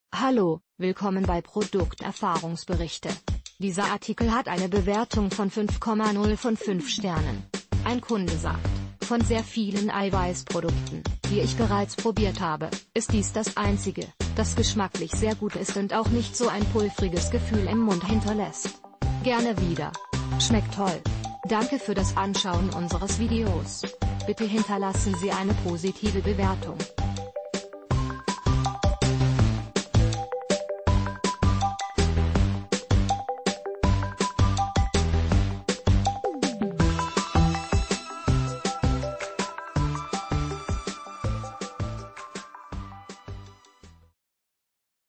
Hallo, willkommen bei Produkterfahrungsberichte. Dieser Artikel hat eine Bewertung von 5,0 von 5 Sternen. Ein Kunde sagt, von sehr vielen Eiweißprodukten, die ich bereits probiert habe, ist dies das einzige, das geschmacklich sehr gut ist und auch nicht so ein pulveriges Gefühl im Mund hinterlässt. Gerne wieder. Schmeckt toll. Danke für das Anschauen unseres Videos. Bitte hinterlassen Sie eine positive Bewertung.